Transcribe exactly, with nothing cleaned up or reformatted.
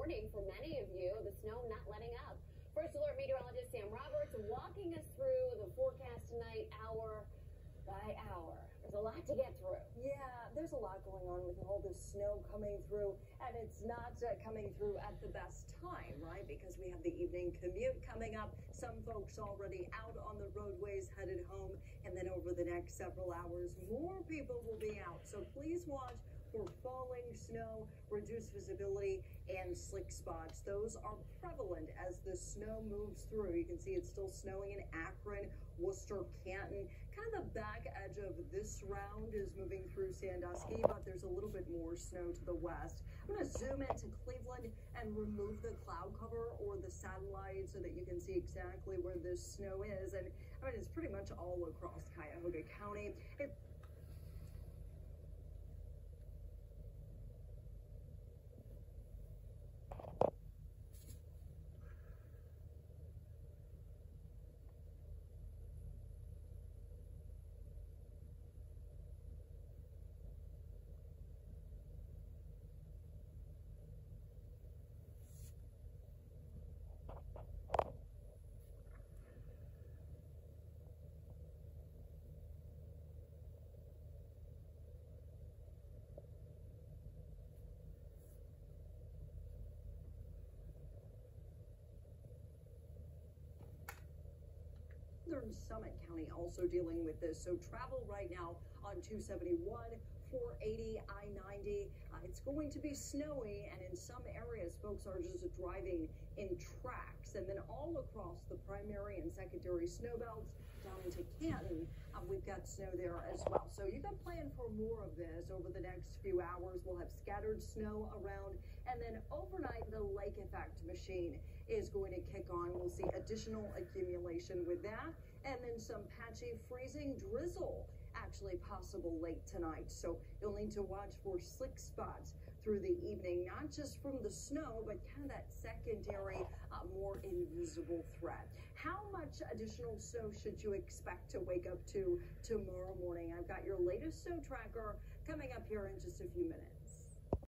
morning for many of you. The snow not letting up. First Alert meteorologist Sam Roberts walking us through the forecast tonight, hour by hour. There's a lot to get through. Yeah, there's a lot going on with all this snow coming through, and it's not uh, coming through at the best time, right? Because we have the evening commute coming up. Some folks already out on the roadways headed home, and then over the next several hours, more people will be out. So please watch for falling snow, reduced visibility, and slick spots. Those are prevalent as the snow moves through. You can see it's still snowing in Akron, Worcester, Canton. Kind of the back edge of this round is moving through Sandusky, but there's a little bit more snow to the west. I'm going to zoom into Cleveland and remove the cloud cover or the satellite so that you can see exactly where this snow is. And I mean, it's pretty much all across Cuyahoga County. It Summit County also dealing with this. So travel right now on two seventy-one, four eighty, I ninety. Uh, it's going to be snowy, and in some areas, folks are just driving in tracks. And then all across the primary and secondary snow belts down into Canton, uh, we've got snow there as well. So you can plan for more of this over the next few hours. We'll have scattered snow around, and then overnight, the lake effect machine is going to kick on. We'll see additional accumulation with that, and then some patchy freezing drizzle actually possible late tonight. So you'll need to watch for slick spots through the evening, not just from the snow, but kind of that secondary, uh, more invisible threat. How much additional snow should you expect to wake up to tomorrow morning? I've got your latest snow tracker coming up here in just a few minutes.